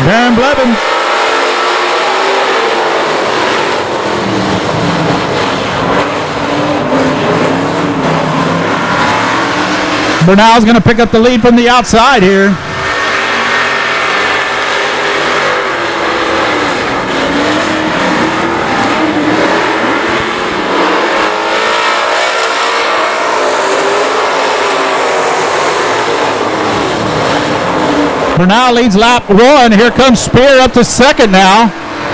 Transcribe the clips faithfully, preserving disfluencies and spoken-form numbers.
Darren Blevins. Bernal's going to pick up the lead from the outside here. Bernal leads lap one. Here comes Spear up to second now.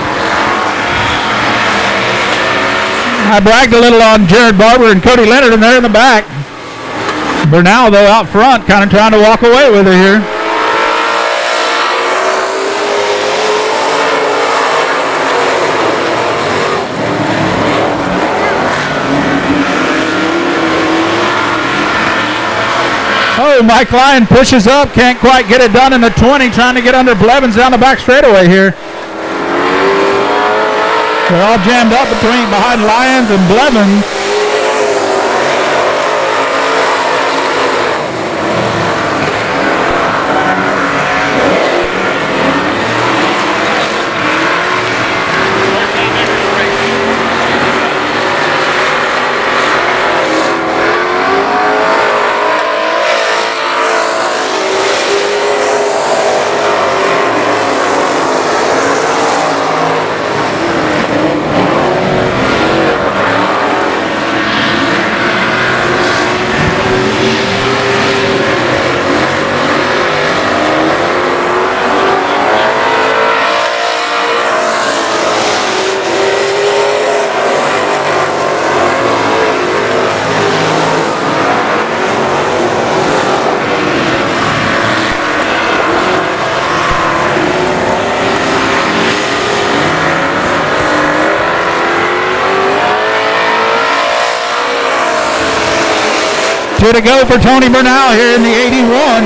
I bragged a little on Jared Barber and Cody Leonard, and they're in the back. Bernal, though, out front, kind of trying to walk away with it here. Oh, Mike Lyon pushes up, can't quite get it done in the twenty, trying to get under Blevins down the back straightaway here. They're all jammed up between behind Lyons and Blevins. Two to go for Tony Bernal here in the eighty-one.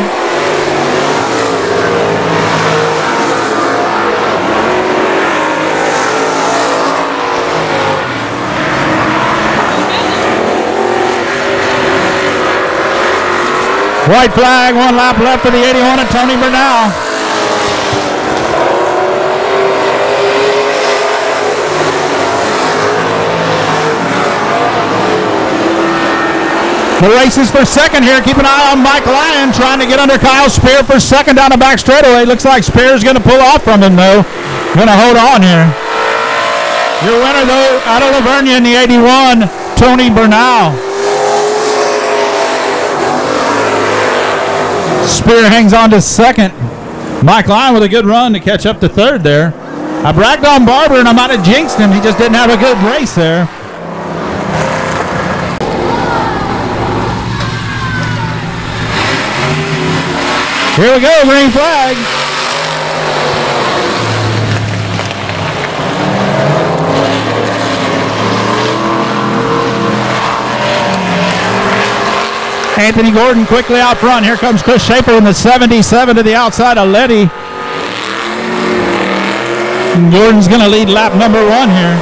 White flag, one lap left for the eighty-one of Tony Bernal. The race is for second here. Keep an eye on Mike Lyon trying to get under Kyle Spear for second down the back straightaway. Looks like Spear's going to pull off from him, though. Going to hold on here. Your winner, though, out of Lavernia in the eighty-one, Tony Bernal. Spear hangs on to second. Mike Lyon with a good run to catch up to third there. I bragged on Barber, and I might have jinxed him. He just didn't have a good race there. Here we go, green flag. Anthony Gordon quickly out front. Here comes Chris Schaefer in the seventy-seven to the outside of Letty. And Gordon's going to lead lap number one here.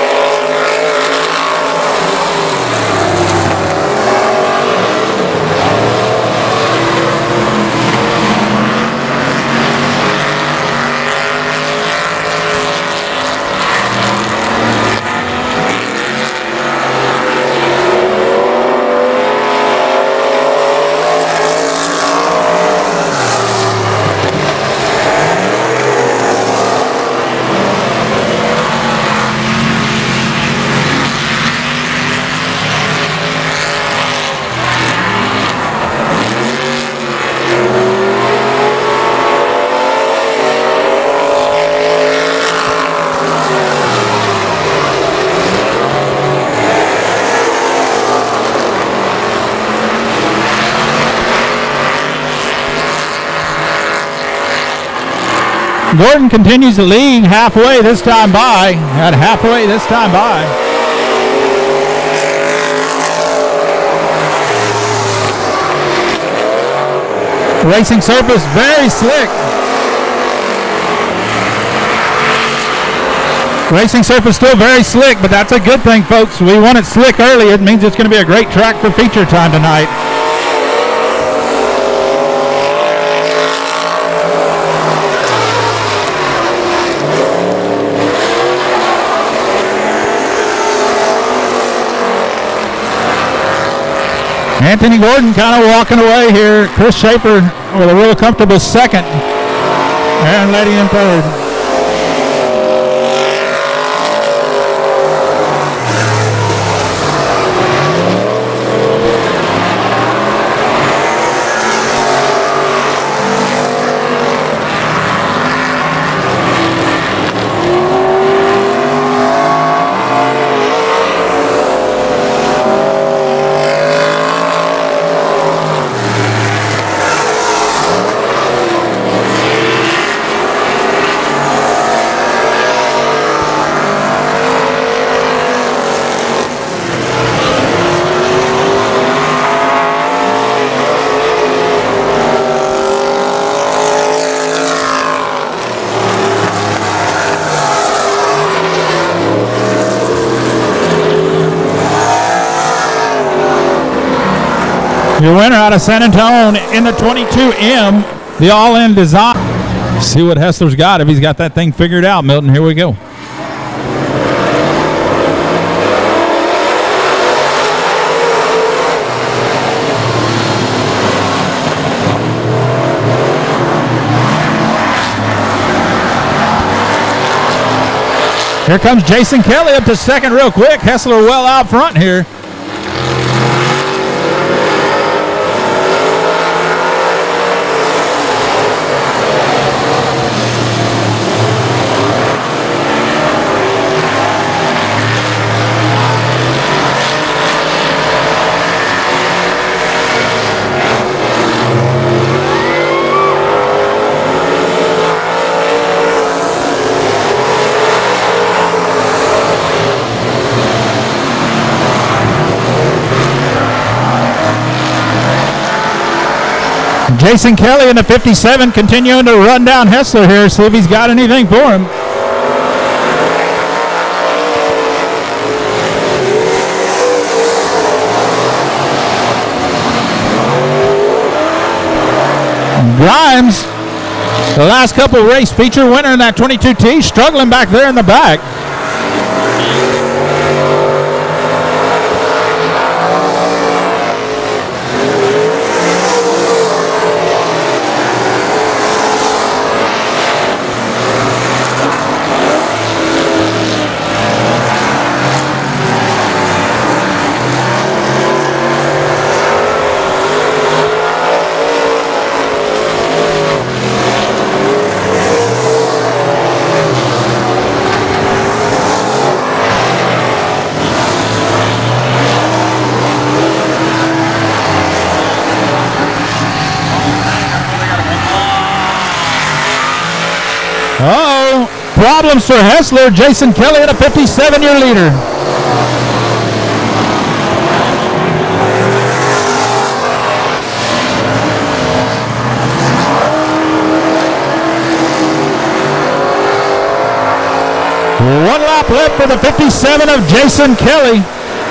Gordon continues to lead halfway this time by. At halfway this time by. Racing surface very slick. Racing surface still very slick, but that's a good thing, folks. We want it slick early. It means it's going to be a great track for feature time tonight. Anthony Gordon kind of walking away here. Chris Schaefer with a real comfortable second. Aaron Letty in third. Your winner out of San Antonio in the twenty-two M, the all-in design. See what Hessler's got, if he's got that thing figured out, Milton. Here we go. Here comes Jason Kelly up to second real quick. Hessler well out front here. Jason Kelly in the fifty-seven continuing to run down Hessler here, see if he's got anything for him. Grimes, the last couple race feature winner in that twenty-two T, struggling back there in the back. Uh-oh, problems for Hessler. Jason Kelly at a fifty-seven, your leader. One lap left for the fifty-seven of Jason Kelly.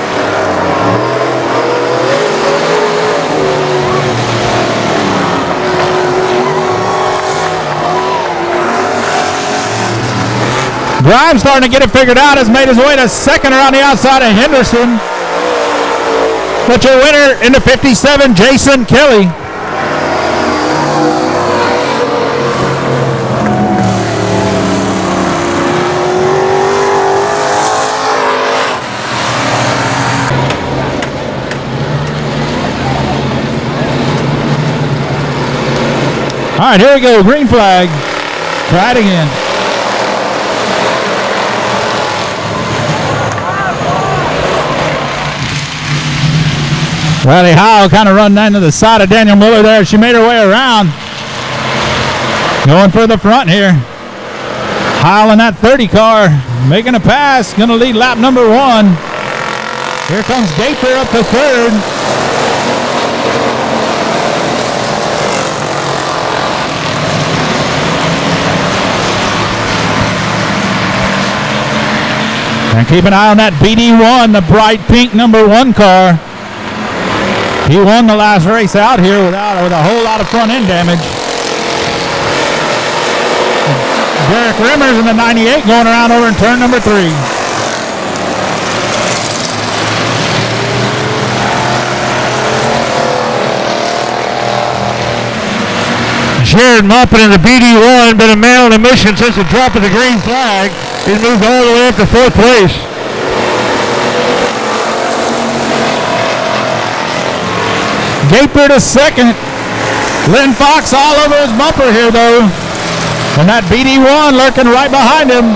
Grimes starting to get it figured out, has made his way to second around the outside of Henderson. But your winner in the fifty-seven, Jason Kelly. All right, here we go, green flag. Try it again. Riley Howe kind of run down to the side of Daniel Miller there. She made her way around. Going for the front here. Howe in that thirty car, making a pass, going to lead lap number one. Here comes Gaither up to third. And keep an eye on that B D one, the bright pink number one car. He won the last race out here without with a whole lot of front end damage. Derek Rimmers in the ninety-eight going around over in turn number three. Jared Muppin in the B D one, been a man on a mission since the drop of the green flag. He's moved all the way up to fourth place. Gaper to second. Lynn Fox all over his bumper here, though. And that B D one lurking right behind him.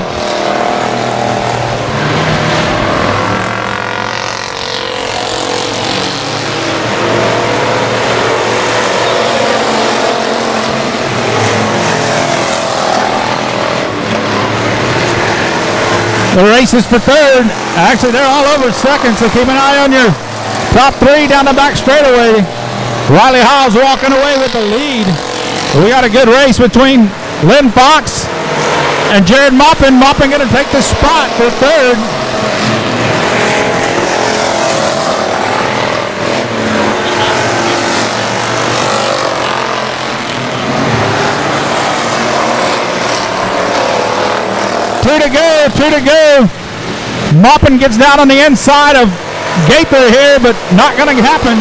The race is for third. Actually, they're all over second, so keep an eye on your top three down the back straightaway. Riley Hiles walking away with the lead. We got a good race between Lynn Fox and Jared Moppin. Moppin going to take the spot for third. Two to go, two to go. Moppin gets down on the inside of Gaither here, but not going to happen.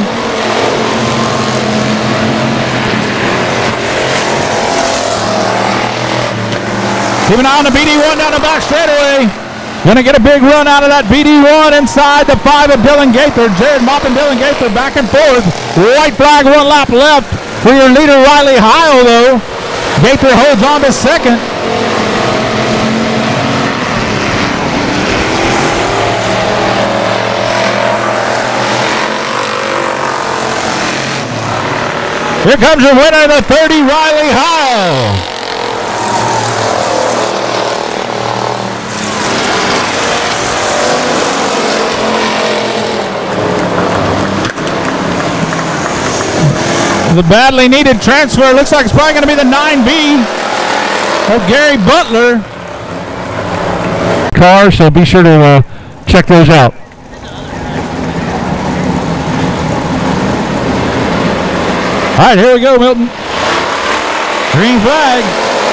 Keep an eye on the B D one down the back straightaway. Going to get a big run out of that B D one inside the five of Dylan Gaither. Jared Moppin, Dylan Gaither back and forth. White flag, one lap left for your leader, Riley Heil, though. Gaither holds on to second. Here comes your winner, the thirty, Riley Heil. The badly needed transfer. Looks like it's probably going to be the nine B of Gary Butler. Car, so be sure to uh, check those out. All right, here we go, Milton. Green flag.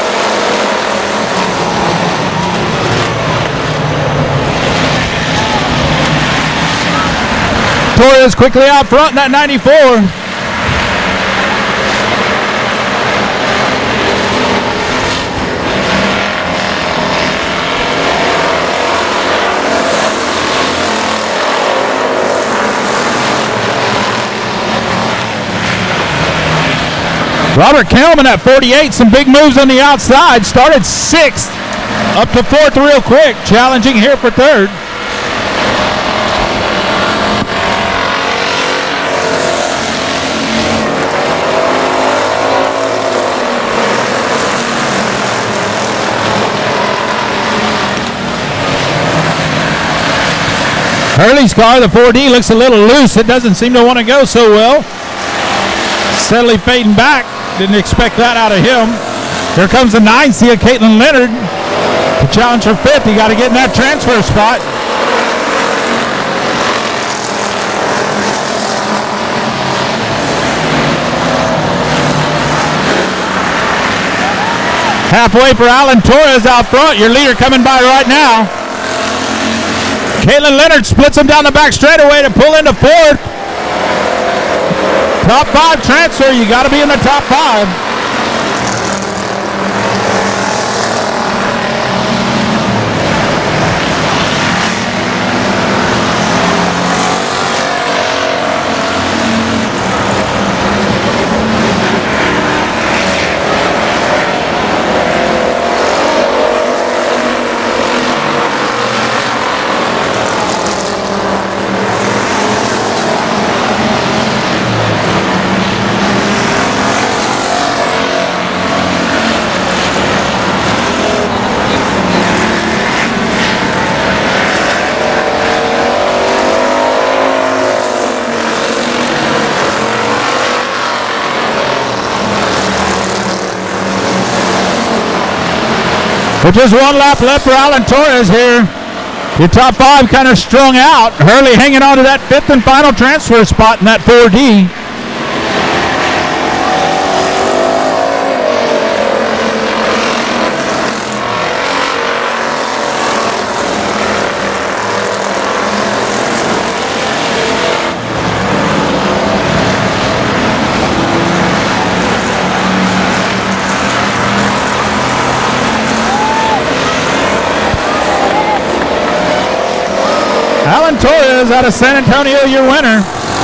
Torres quickly out front in that ninety-four. Robert Kelman at forty-eight, some big moves on the outside. Started sixth, up to fourth real quick. Challenging here for third. Hurley's car, the four D, looks a little loose. It doesn't seem to want to go so well. Steadily fading back. Didn't expect that out of him. Here comes the nine C of Caitlin Leonard to challenge for fifth. You got to get in that transfer spot. Halfway for Alan Torres out front. Your leader coming by right now. Caitlin Leonard splits him down the back straightaway to pull into fourth. Top five transfer, you got to be in the top five. With just one lap left for Alan Torres here. Your top five kind of strung out. Hurley hanging on to that fifth and final transfer spot in that four D. Alan Torres out of San Antonio, your winner.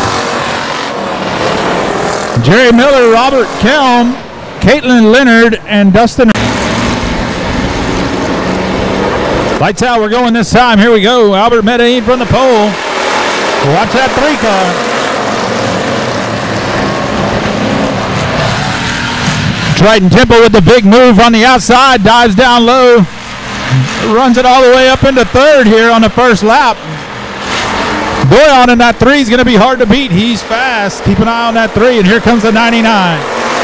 Jerry Miller, Robert Kelm, Caitlin Leonard, and Dustin. Lights out, we're going this time. Here we go. Albert Medellin from the pole. Watch that three car. Triton Temple with the big move on the outside. Dives down low. Runs it all the way up into third here on the first lap. Doyon in that three is going to be hard to beat. He's fast. Keep an eye on that three, and here comes the ninety-nine.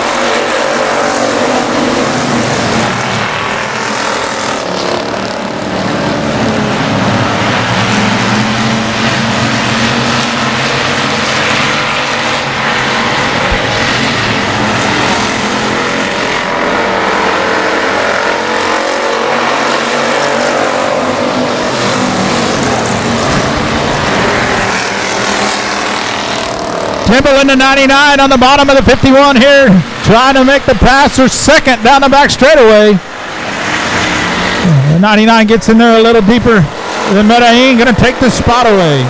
Temple in the ninety-nine on the bottom of the fifty-one here, trying to make the pass for second down the back straightaway. The ninety-nine gets in there a little deeper than Medellin, going to take the spot away.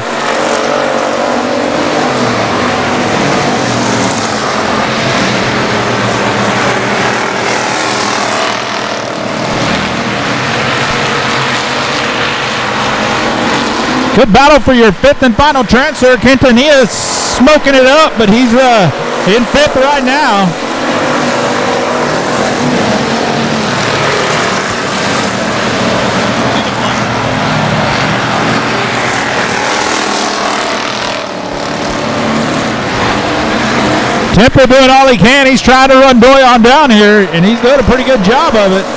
Good battle for your fifth and final transfer. Quintanilla smoking it up, but he's uh, in fifth right now. Temple doing all he can. He's trying to run Doyon down here, and he's doing a pretty good job of it.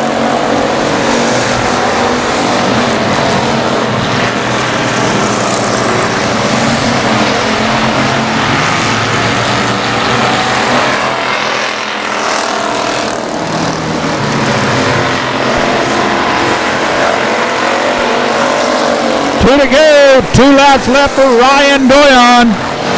Two to go. Two laps left for Ryan Doyon.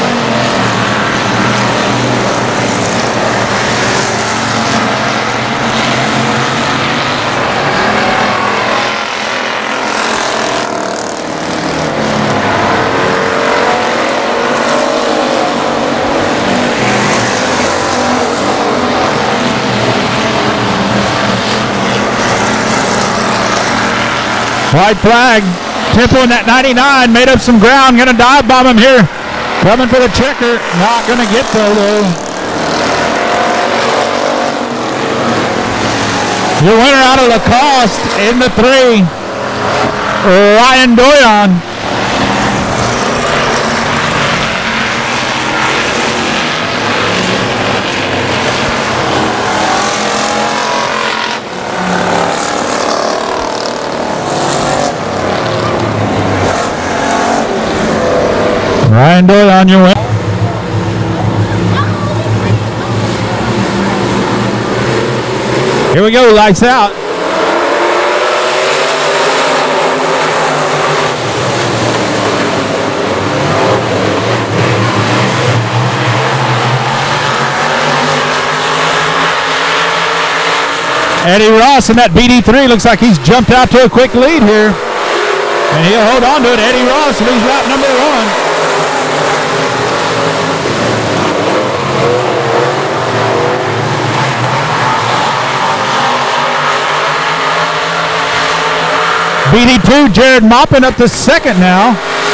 White flag. Temple in that ninety-nine made up some ground. Going to dive bomb him here. Coming for the checker. Not going to get there though. Your winner out of Lacoste in the three, Ryan Doyon. Ryan Doyon, your win. Here we go, lights out. Eddie Ross in that B D three looks like he's jumped out to a quick lead here. And he'll hold on to it. Eddie Ross leads lap number one. B D two, Jared Moppin up to second now.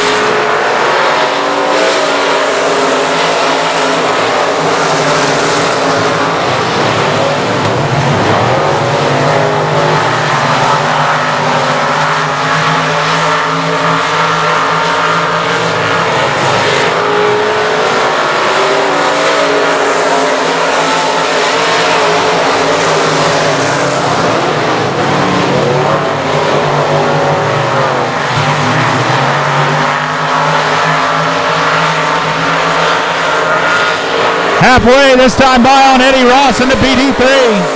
Halfway this time by on Eddie Ross in the B D three.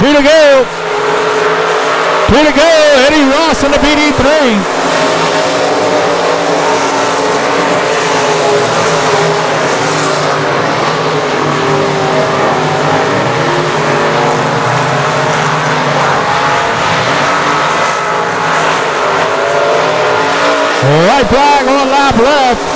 Two to go. Two to go. Eddie Ross in the B D three. White flag on lap left.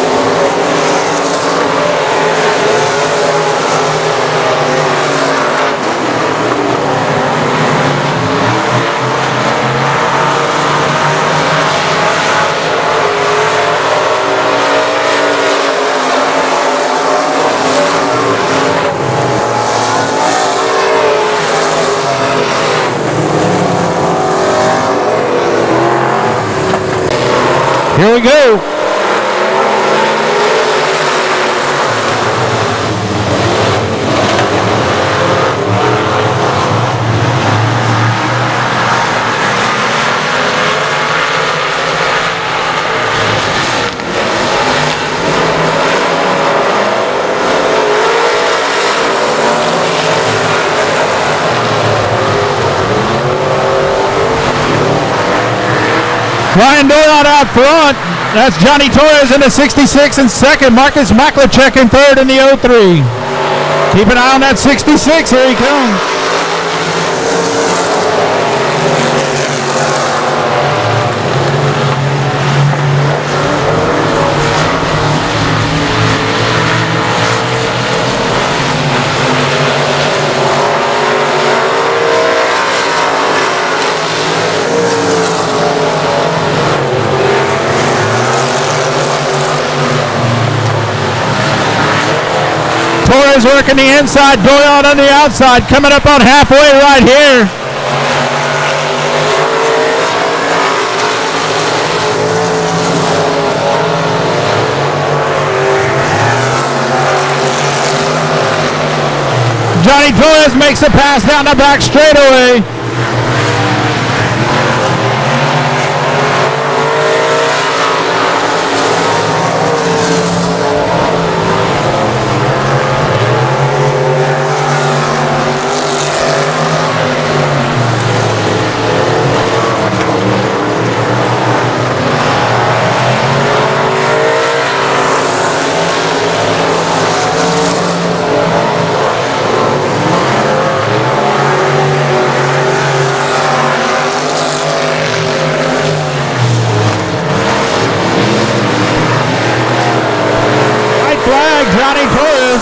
Here we go. Ryan Doyle out front. That's Johnny Torres in the sixty-six in second. Marcus Maklicek in third in the oh three. Keep an eye on that sixty-six. Here he comes. Torres working the inside, Doyle on the outside, coming up on halfway right here. Johnny Torres makes a pass down the back straightaway. Johnny Torres.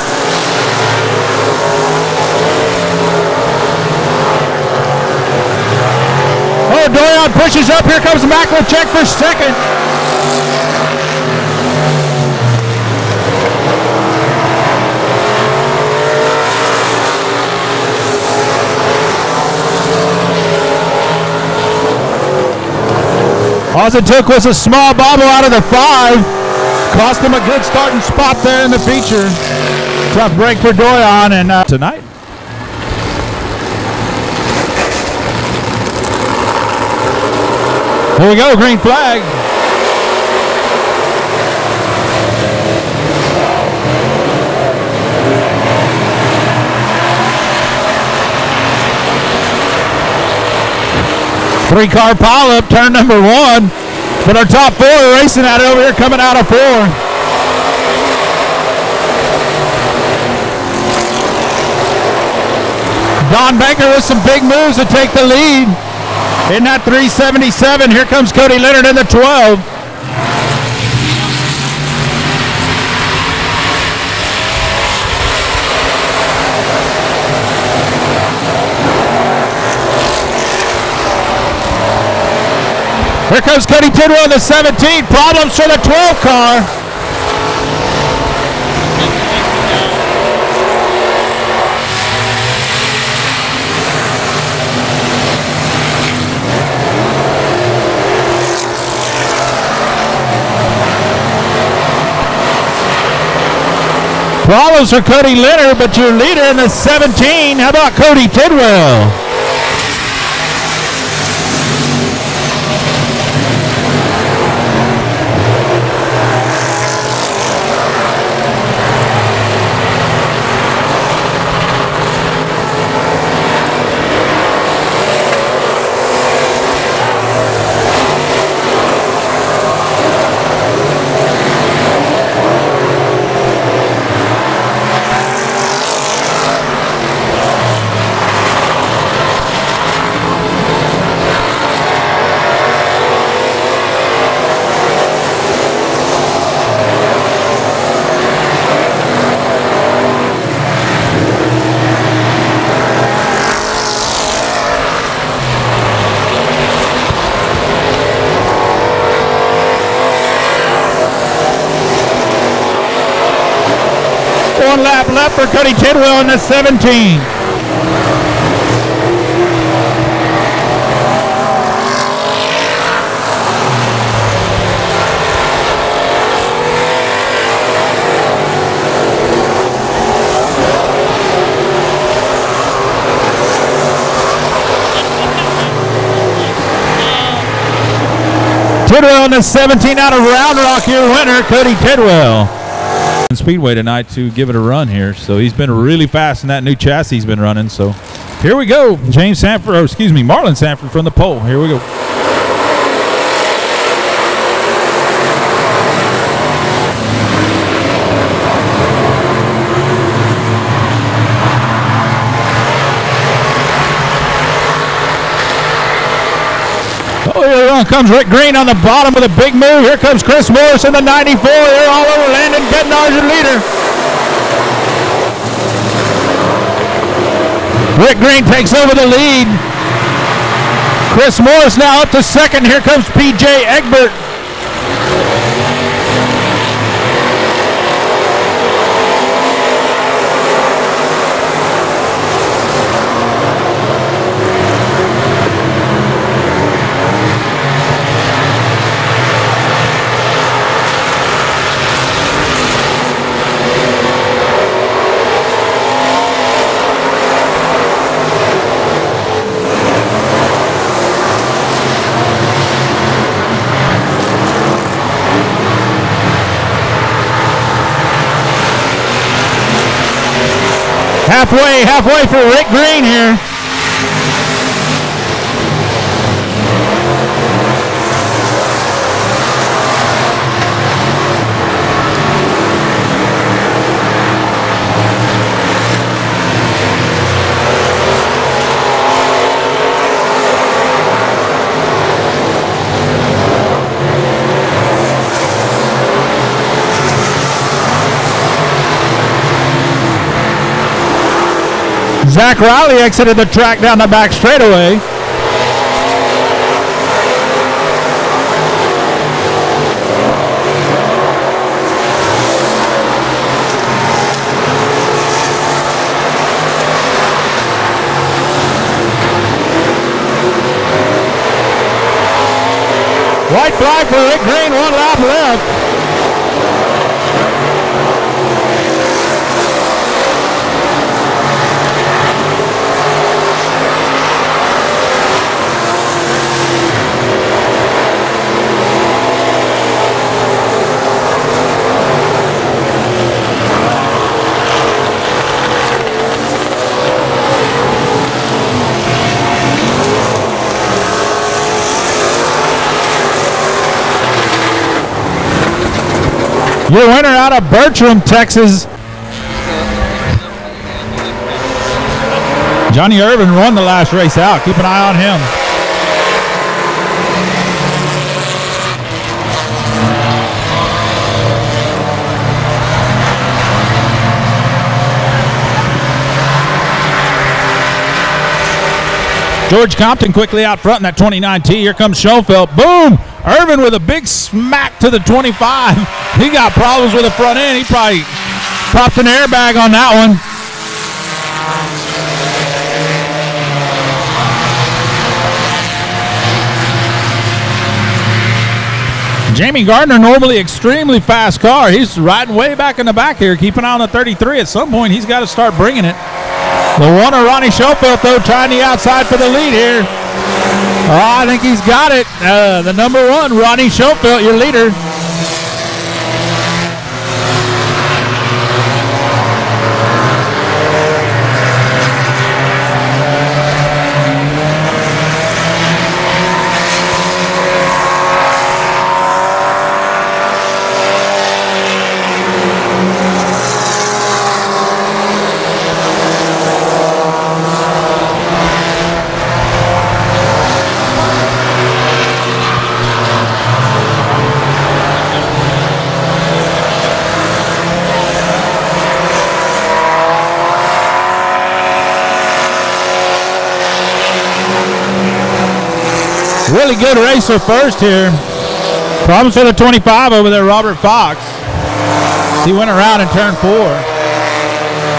Oh, Doyle pushes up. Here comes Maklicek for second. All it took was a small bobble out of the five. Cost him a good starting spot there in the feature. Tough break for Doyon and uh, tonight. Here we go, green flag. Three car pileup, turn number one. But our top four are racing at it over here, coming out of four. Don Banker with some big moves to take the lead. In that three seventy-seven, here comes Cody Leonard in the twelve. Here comes Cody Tidwell in the seventeen. Problems for the twelve car. Problems for Cody Leonard, but your leader in the seventeen, how about Cody Tidwell? left for Cody Tidwell in the seventeen. Tidwell in the seventeen out of Round Rock, your winner, Cody Tidwell. Speedway tonight to give it a run here. So he's been really fast in that new chassis he's been running. So here we go. James Sanford, or excuse me, Marlon Sanford from the pole. Here we go. Oh, here comes Rick Green on the bottom with a big move. Here comes Chris Morris in the ninety-four. They're all over Landon Bednar, your leader. Rick Green takes over the lead. Chris Morris now up to second. Here comes P J Egbert. Halfway, halfway for Rick Green here. Zach Riley exited the track down the back straightaway. White flag for Rick Green, one lap left. Your winner out of Bertram, Texas. Johnny Irvin won the last race out. Keep an eye on him. George Compton quickly out front in that twenty-nine T. Here comes Schoenfeld. Boom! Irvin with a big smack to the twenty-five. He got problems with the front end. He probably popped an airbag on that one. Jamie Gardner, normally extremely fast car. He's riding way back in the back here. Keep an eye on the thirty-three. At some point, he's got to start bringing it. The one of Ronnie Schoenfeld, though, trying the outside for the lead here. Oh, I think he's got it. Uh, the number one, Ronnie Schoenfeld, your leader. Really good racer first here. Problems with the twenty-five over there, Robert Fox. He went around in turn four.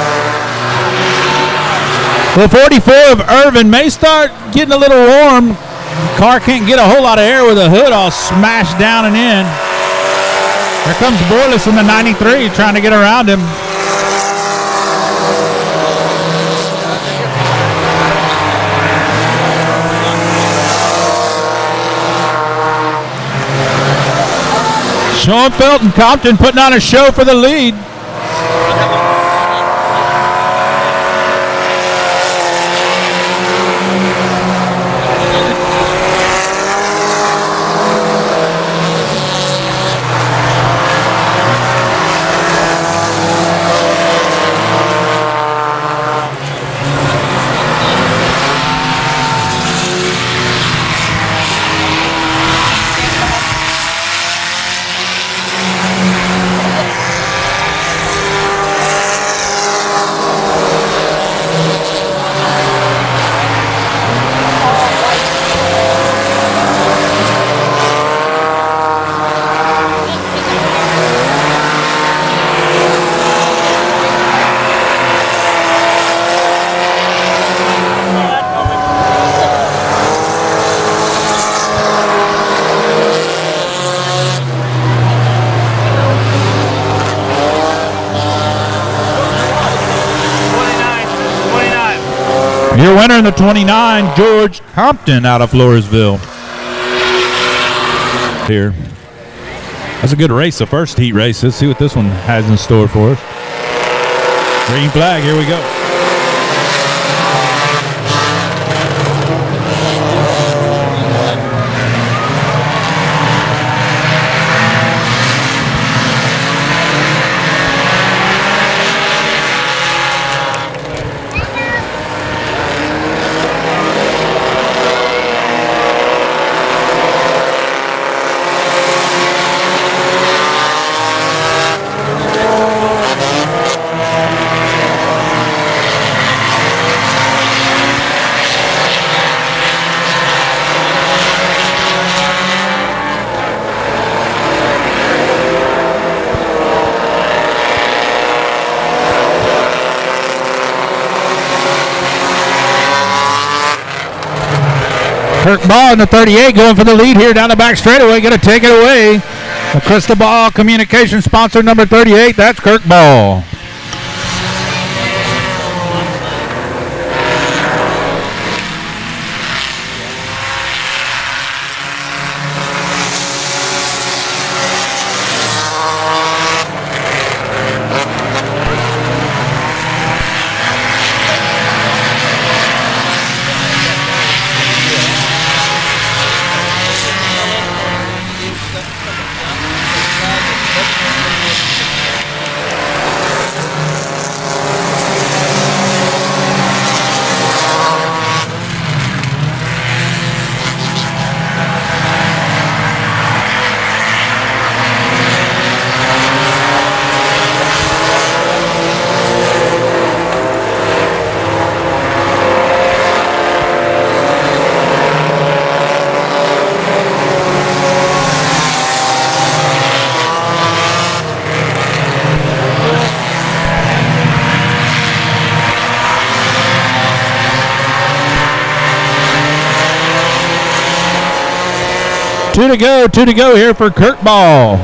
The forty-four of Irvin may start getting a little warm. Car can't get a whole lot of air with the hood all smashed down and in. Here comes Borlis in the ninety-three trying to get around him. Schoenfeld and Compton putting on a show for the lead. Your winner in the twenty-nine, George Compton out of Floresville. Here. That's a good race, the first heat race. Let's see what this one has in store for us. Green flag, here we go. Kirk Ball in the thirty-eight going for the lead here down the back straightaway. Going to take it away. The Crystal Ball Communication sponsor number thirty-eight. That's Kirk Ball. Two to go, two to go here for Kirk Ball.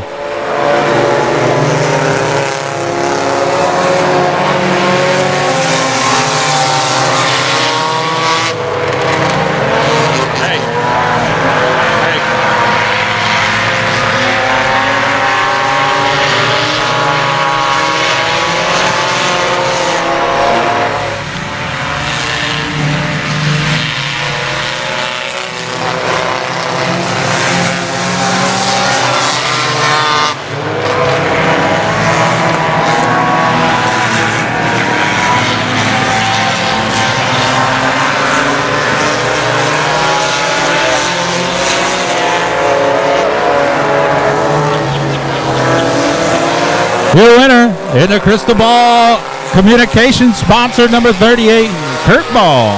Your winner in the Crystal Ball Communications sponsor number thirty-eight, Kirk Ball.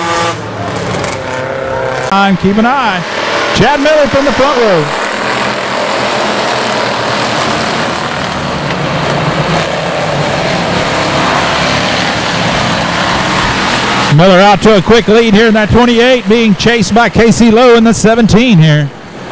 I'm keep an eye. Chad Miller from the front row. Miller out to a quick lead here in that twenty-eight, being chased by Casey Lowe in the seventeen here.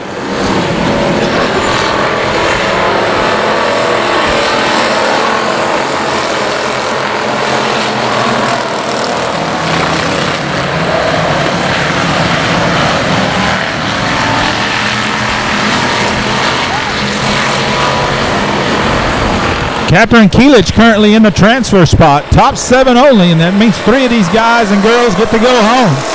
Catherine Keelich currently in the transfer spot. Top seven only, and that means three of these guys and girls get to go home.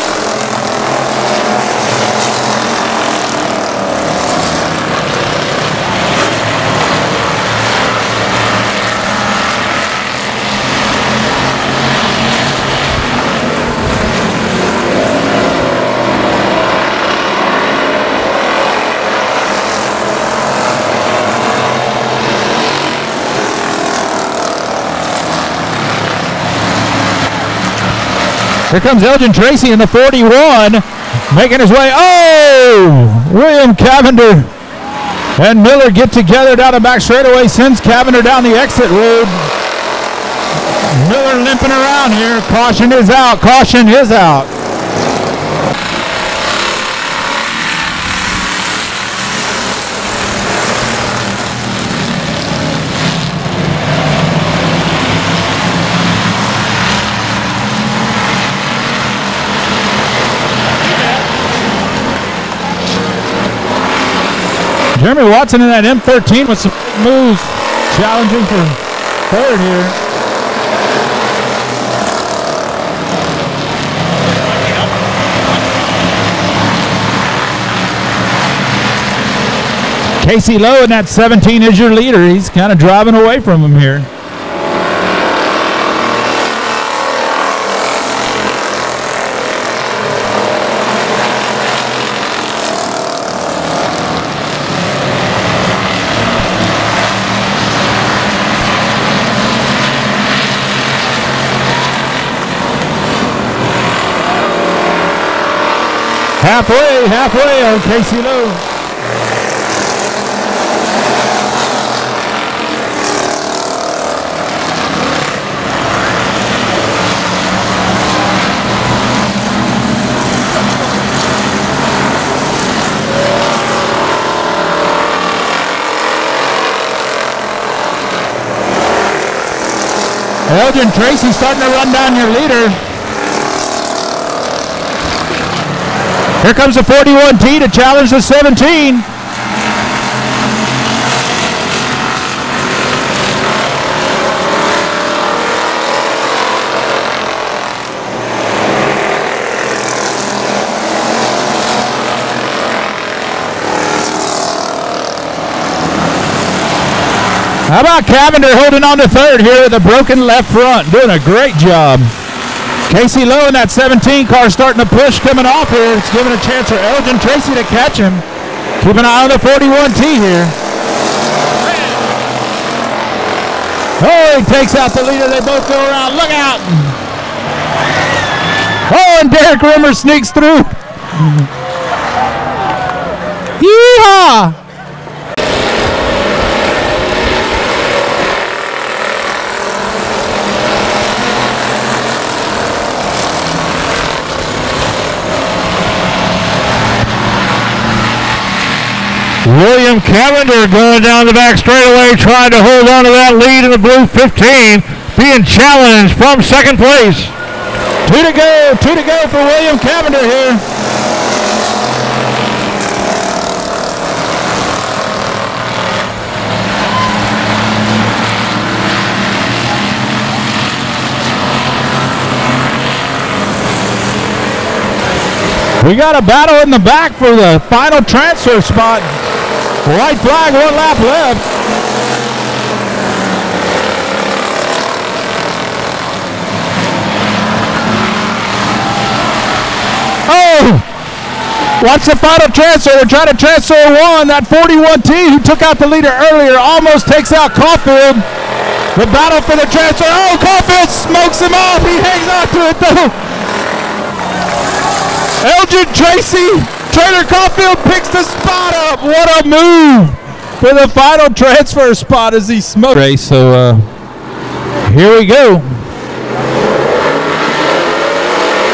Here comes Elgin Tracy in the forty-one, making his way. Oh! William Cavender and Miller get together down the back straightaway, sends Cavender down the exit road. Miller limping around here. Caution is out. Caution is out. Jeremy Watson in that M thirteen with some moves, challenging for third here. Casey Lowe in that seventeen is your leader. He's kind of driving away from him here. Halfway, halfway on Casey Lowe. Elgin Tracy starting to run down your leader. Here comes the forty-one T to challenge the seventeen. How about Cavender holding on to third here with a broken left front, doing a great job. Casey Lowe in that seventeen car starting to push coming off here. It's giving a chance for Elgin Tracy to catch him. Keep an eye on the forty-one T here. Oh, he takes out the leader. They both go around. Look out. Oh, and Derek Rimmer sneaks through. Yeehaw! William Cavender going down the back straightaway, trying to hold on to that lead in the blue fifteen, being challenged from second place. Two to go, two to go for William Cavender here. We got a battle in the back for the final transfer spot. White flag, one lap left. Oh! Watch the final transfer. They're trying to transfer one. That forty-one T who took out the leader earlier almost takes out Caulfield. The battle for the transfer. Oh, Caulfield smokes him off. He hangs on to it though. Elgin Tracy, Trader Caulfield picks the spot up. What a move for the final transfer spot as he smoked. Race. So uh, here we go.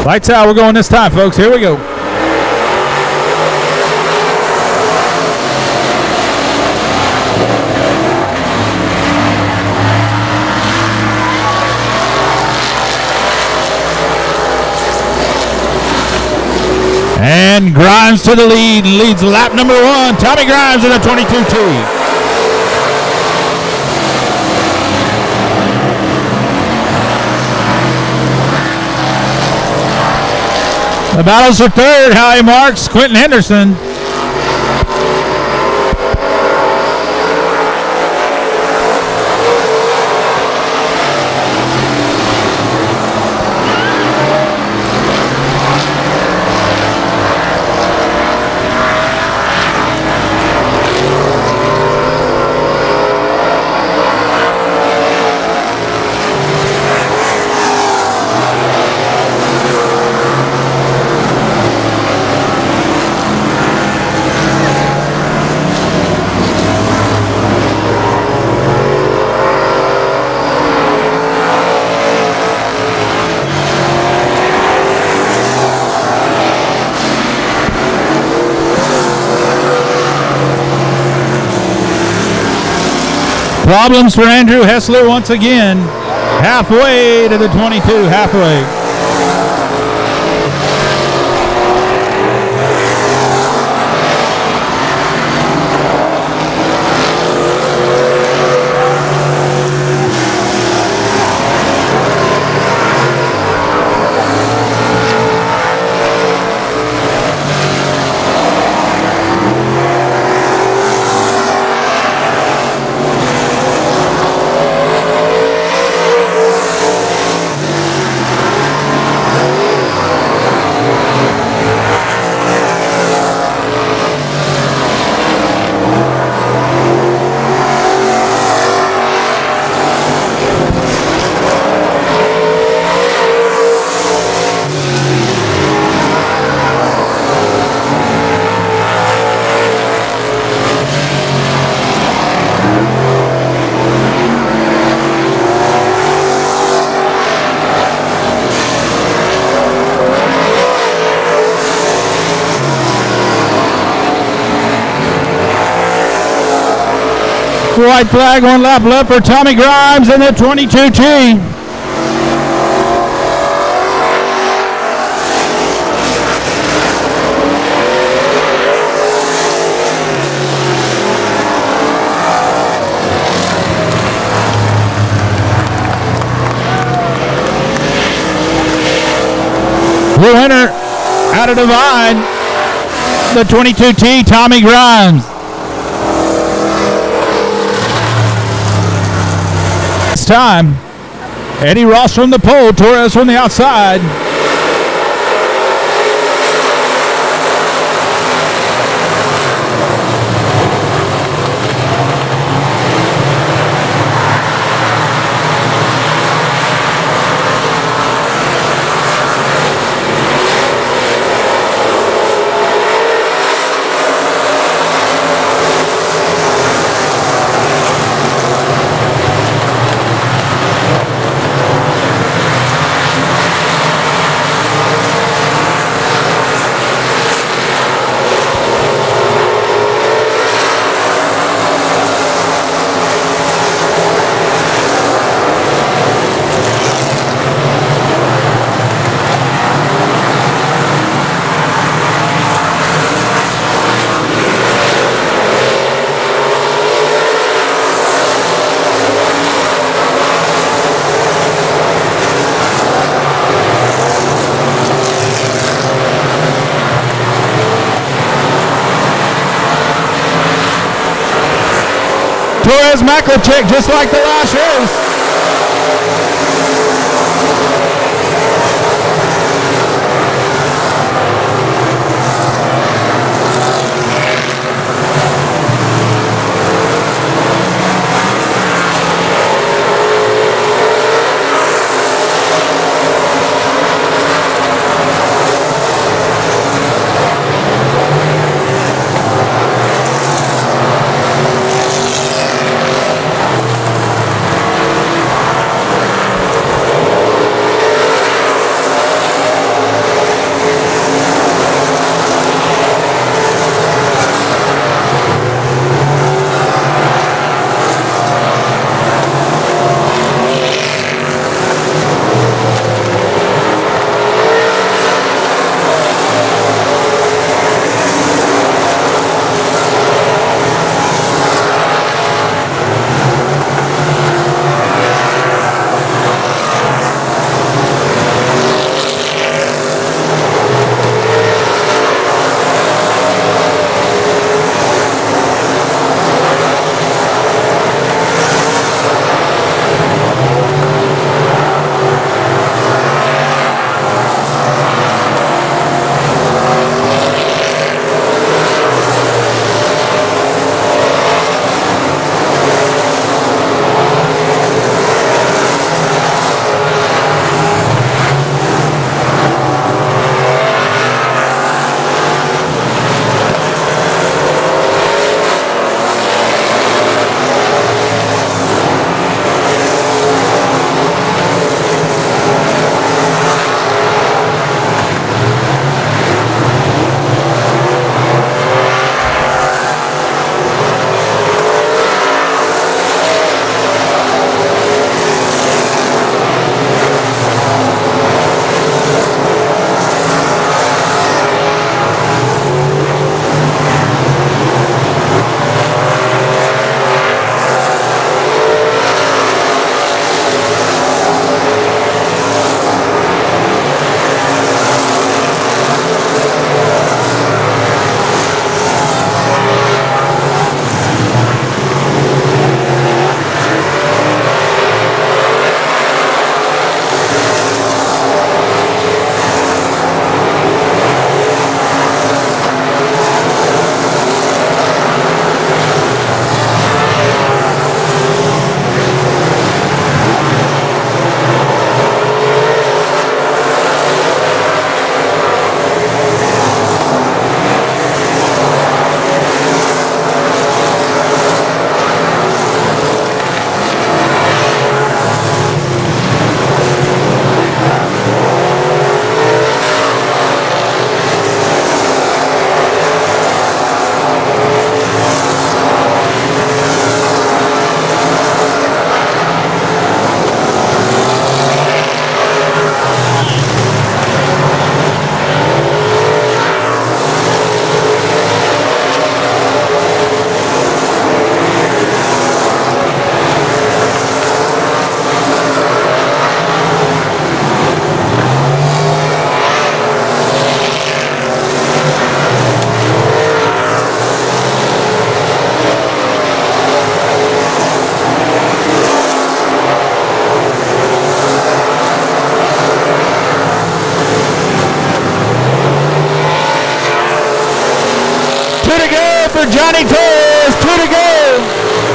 Lights out. We're going this time, folks. Here we go. And Grimes to the lead, leads lap number one. Tommy Grimes in the twenty-two T. The battles for third, Howie Marks, Quentin Henderson. Problems for Andrew Hessler once again. Halfway to the twenty-two, halfway. White flag, one lap left for Tommy Grimes in the twenty-two T. The winner out of divide, the twenty-two T, Tommy Grimes. Time. Eddie Ross from the pole, Torres from the outside. Torres Maklicek, just like the last race. to go for Johnny Torres. Two to go.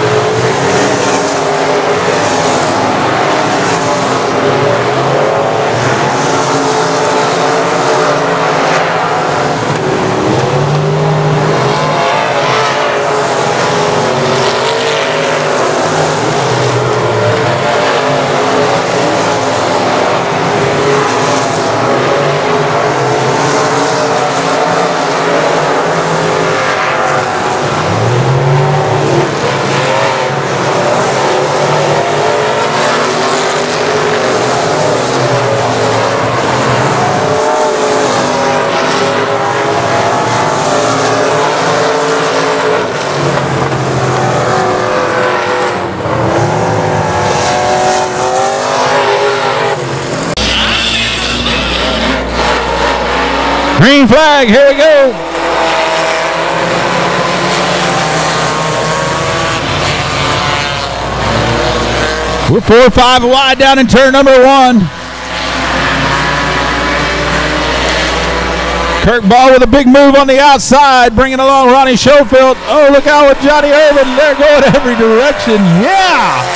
Green flag, here we go. We're four or five wide down in turn number one. Kirk Ball with a big move on the outside, bringing along Ronnie Schofield. Oh, look out with Johnny Irvin. They're going every direction. Yeah.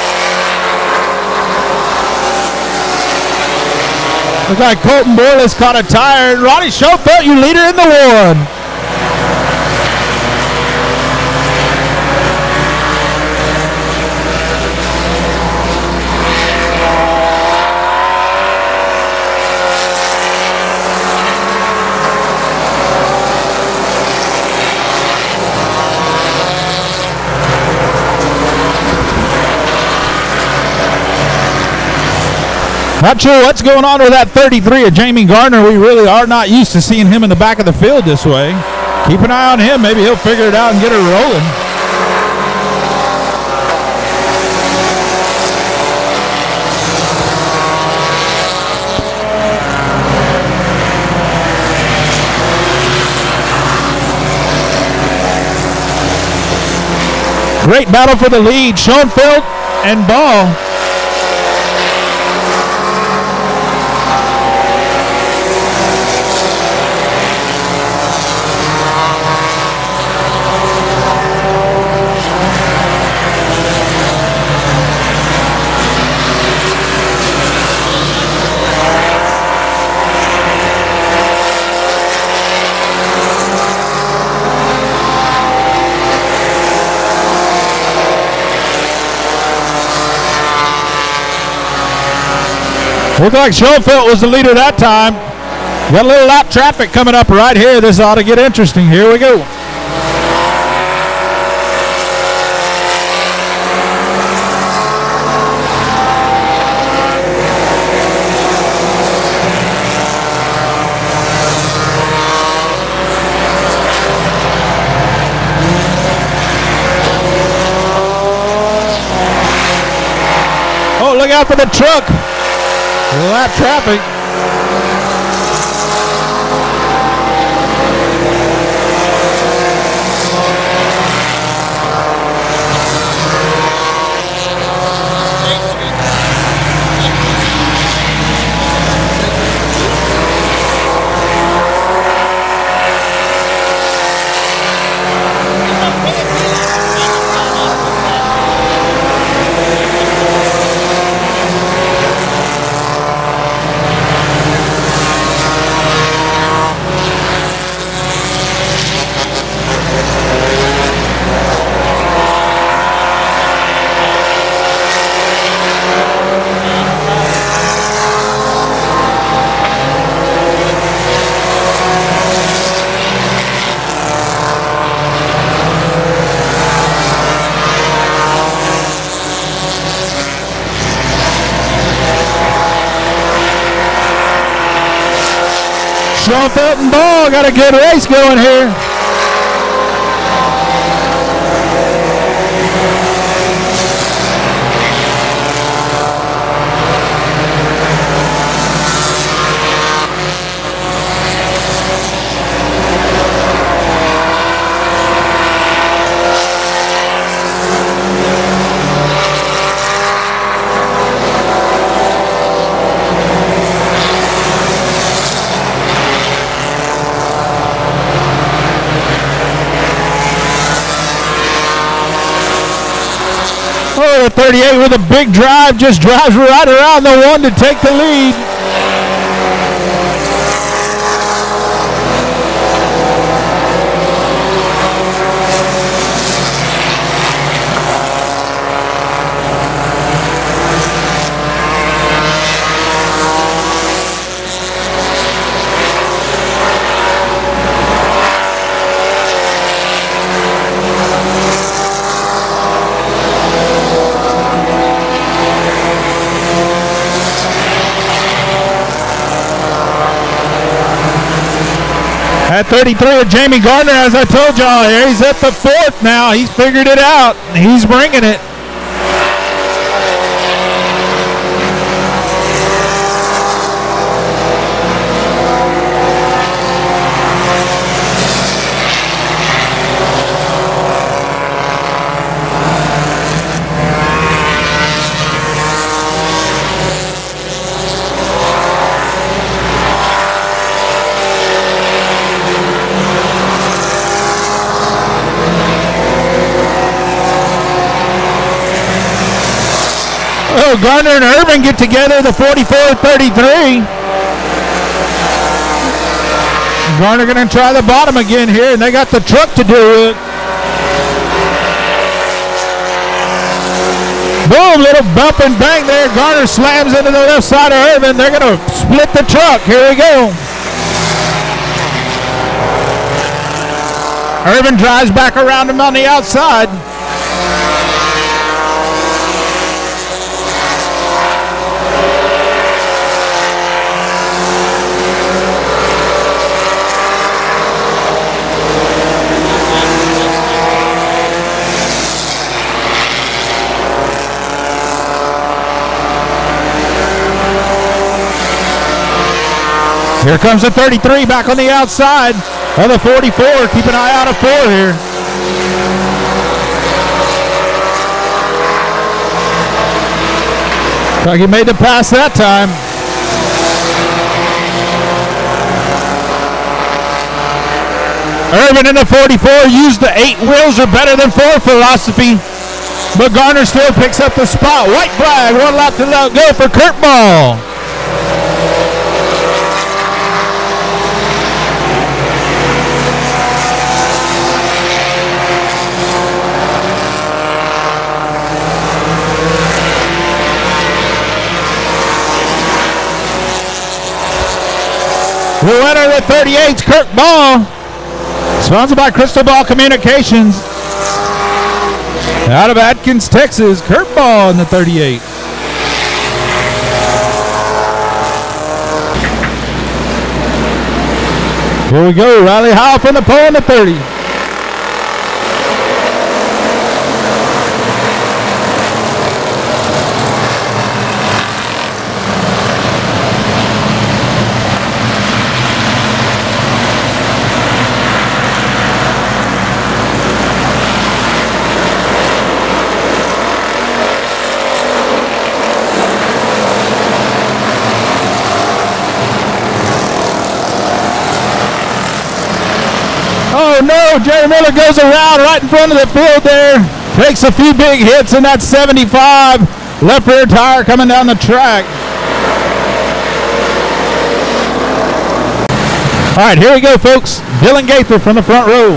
Looks like Colton Borlas caught a tire. Ronnie Schofield, you leader in the Ward. Not sure what's going on with that thirty-three of Jamie Gardner. We really are not used to seeing him in the back of the field this way. Keep an eye on him. Maybe he'll figure it out and get her rolling. Great battle for the lead. Schoenfeld and Ball. Looked like Schoenfeld was the leader that time. Got a little lap traffic coming up right here. This ought to get interesting. Here we go. Oh, look out for the truck. Lap traffic. Schoenfeld and Ball got a good race going here. Oh, the thirty-eight with a big drive just drives right around the one to take the lead. At thirty-three of Jamie Gardner, as I told y'all, here he's at the fourth now. He's figured it out. He's bringing it. Oh, Gardner and Irvin get together, the forty-four thirty-three. Gardner going to try the bottom again here, and they got the truck to do it. Boom, little bump and bang there. Gardner slams into the left side of Irvin. They're going to split the truck. Here we go. Irvin drives back around him on the outside. Here comes the thirty-three back on the outside of the forty-four. Keep an eye out of four here. Like he made the pass that time. Irvin in the forty-four used the eight wheels are better than four philosophy. But Gardner still picks up the spot. White flag, one lap to go for Kurt Ball. The winner of the thirty-eight's Kirk Ball. Sponsored by Crystal Ball Communications. Out of Atkins, Texas, Kirk Ball in the thirty-eight. Here we go, Riley Howell from the pole in the thirty. Oh no, Jerry Miller goes around right in front of the field there. Takes a few big hits in that seventy-five. Left rear tire coming down the track. All right, here we go, folks. Dylan Gaither from the front row.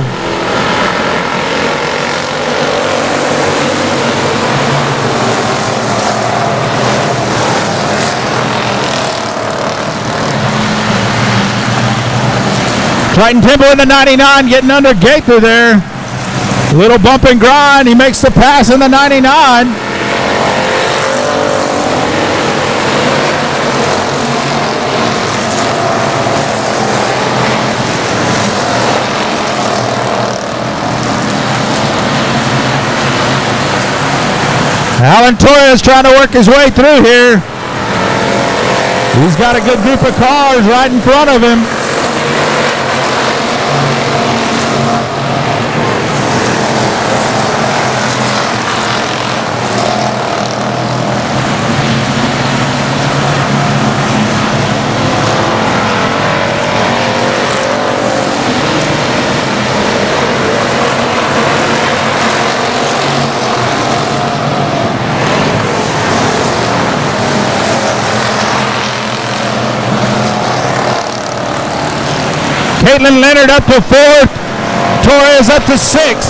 Triton Temple in the ninety-nine, getting under Gaither there. Little bump and grind. He makes the pass in the ninety-nine. Alan Torres trying to work his way through here. He's got a good group of cars right in front of him. Caitlin Leonard up to fourth. Torres up to sixth.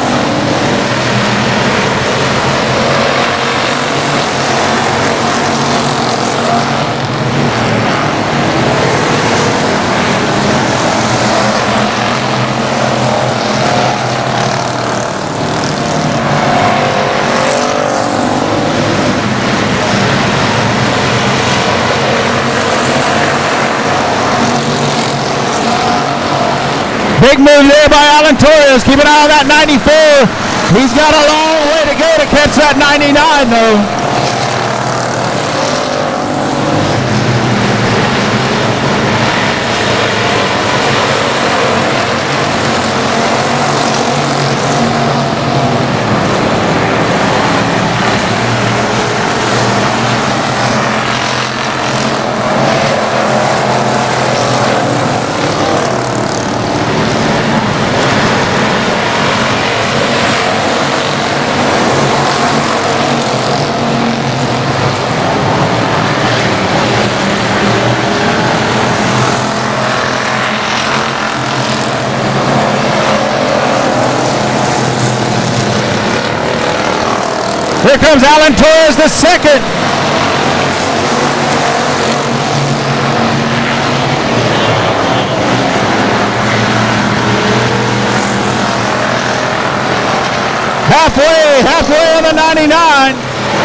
Big move there by Alan Torres. Keep an eye on that ninety-four. He's got a long way to go to catch that ninety-nine, though. Here comes Alan Torres, the second. Halfway, halfway on the ninety-nine.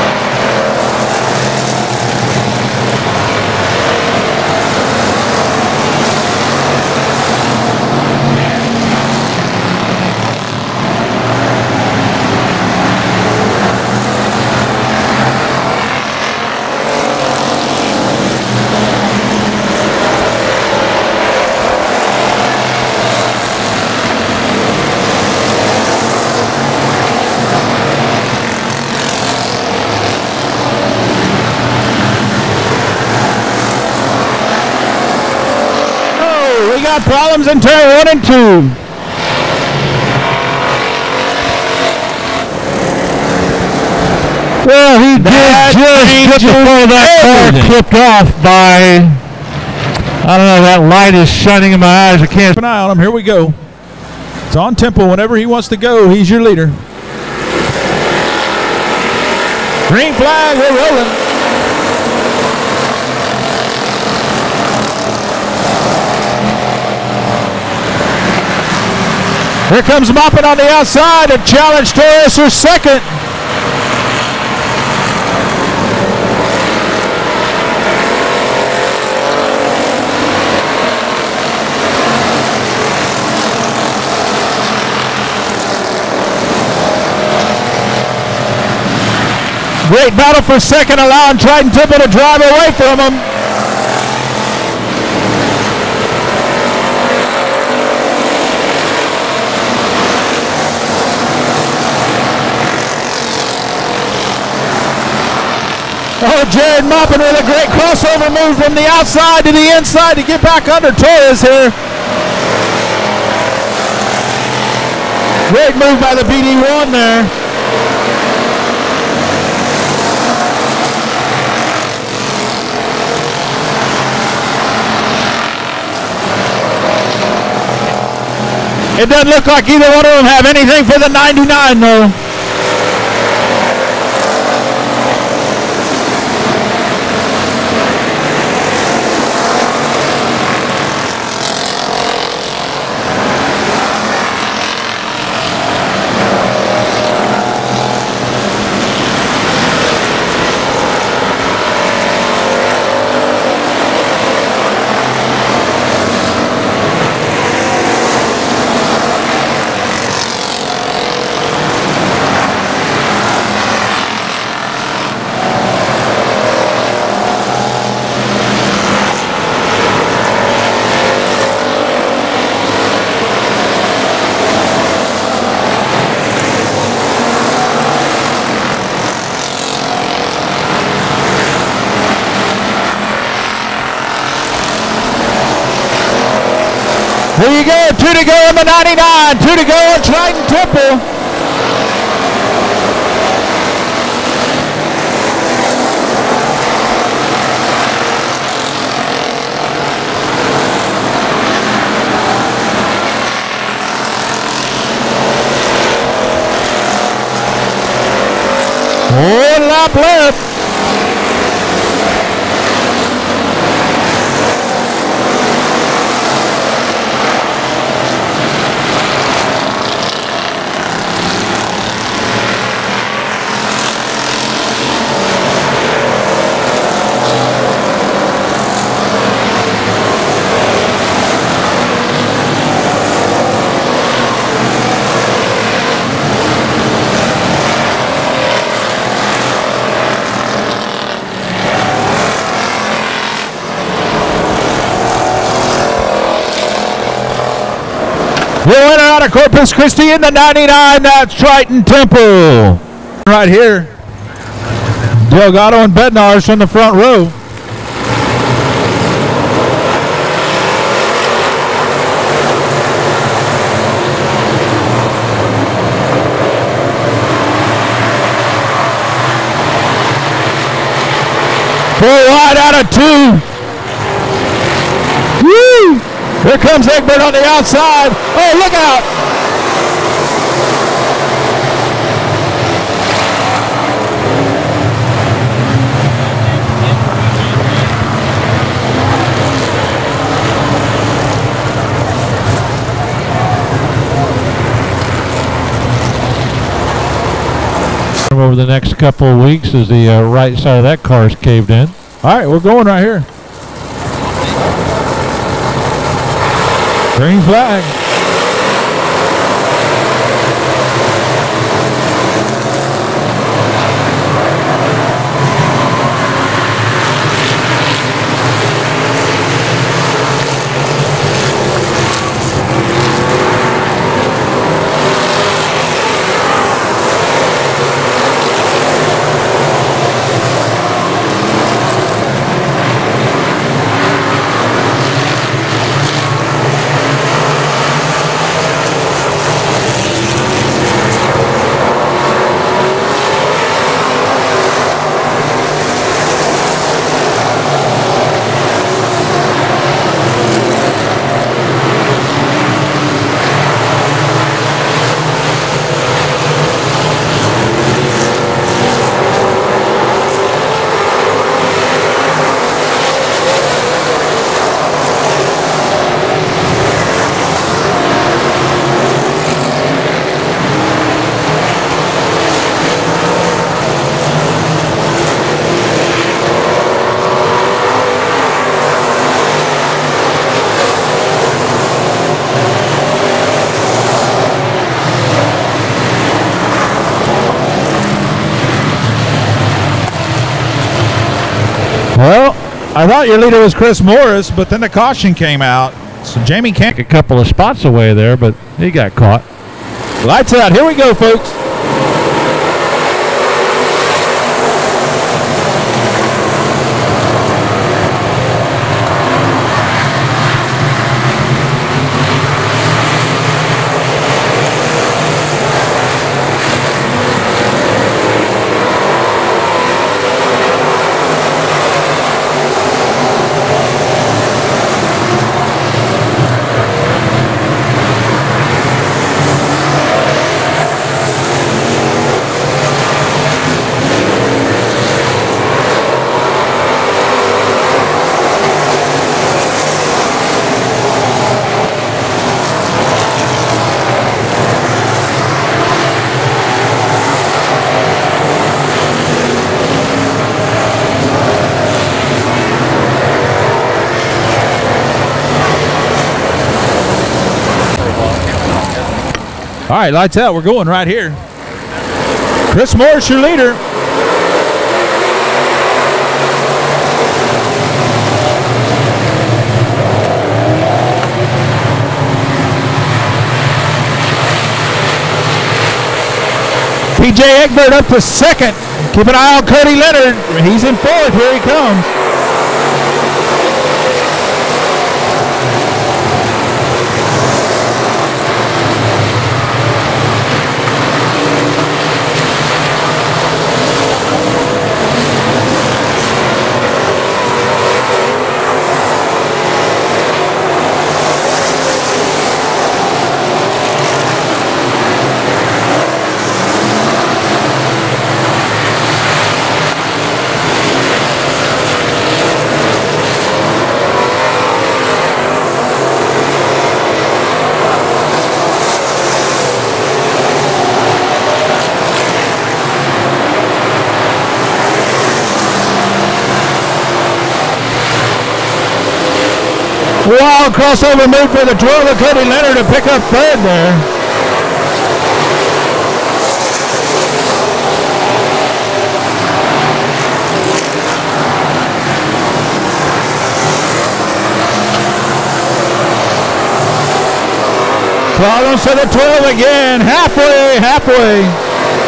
We got problems in turn one and two. Well, he That did just get the front of that car clipped off by, I don't know, that light is shining in my eyes. I can't. Keep an eye on him. Here we go. It's on tempo. Whenever he wants to go, he's your leader. Green flag, we're rolling. Here comes Moppin on the outside to challenge Torres for second. Great battle for second, allowing Triton Temple to drive away from him. Oh, Jared Moppin with a great crossover move from the outside to the inside to get back under Torres here. Great move by the B D one there. It doesn't look like either one of them have anything for the ninety-nine though. There you go, two to go on the ninety-nine, two to go on Triton Temple. One lap left. The winner out of Corpus Christi in the ninety-nine, that's Triton Temple. Right here, Delgado and Bednar's from the front row. Four wide out of two. Woo! Here comes Egbert on the outside. Oh, look out! Over the next couple of weeks as the uh, right side of that car is caved in. All right, we're going right here. Green flag. Well, I thought your leader was Chris Morris, but then the caution came out. So Jamie can't. A couple of spots away there, but he got caught. Lights out. Here we go, folks. All right, lights out. We're going right here. Chris Morris, your leader. P J Egbert up to second. Keep an eye on Cody Leonard. He's in fourth. Here he comes. Wild crossover move for the twelve of Cody Leonard to pick up third there. Problems to the twelve again. Halfway, halfway.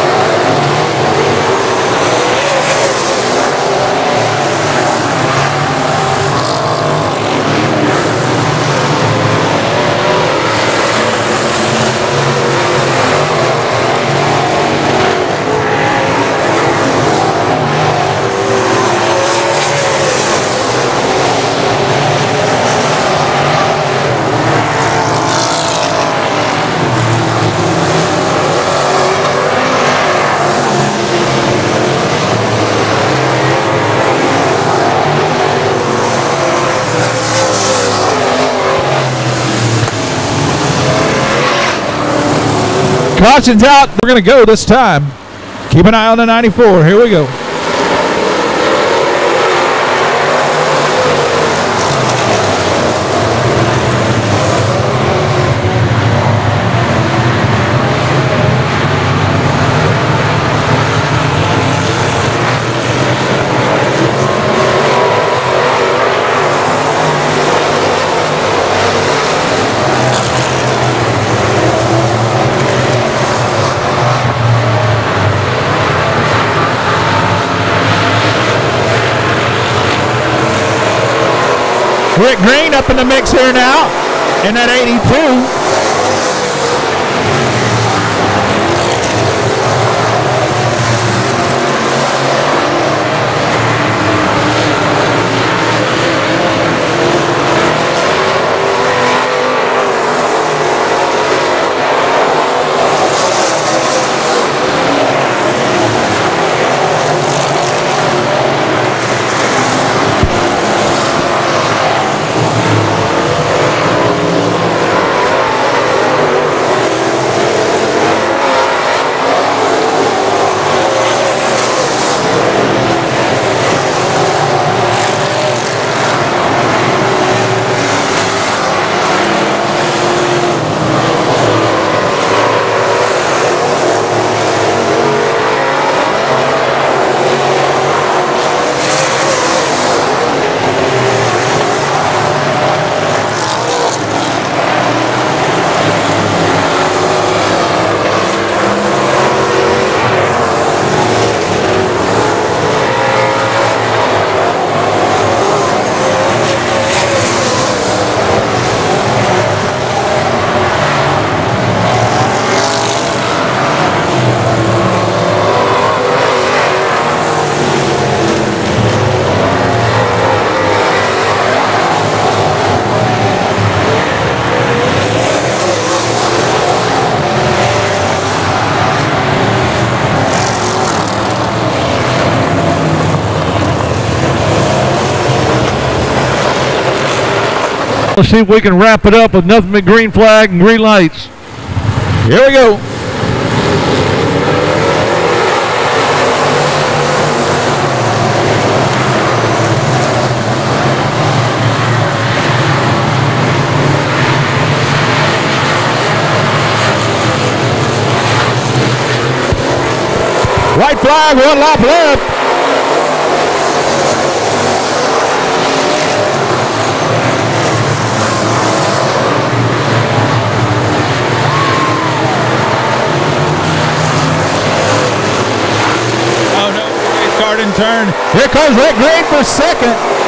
Caution's out. We're going to go this time. Keep an eye on the ninety-four. Here we go. Rick Green up in the mix here now in that eighty-two. Let's see if we can wrap it up with nothing but green flag and green lights. Here we go. White flag, one lap left. Turn. Here comes Rick Green for second.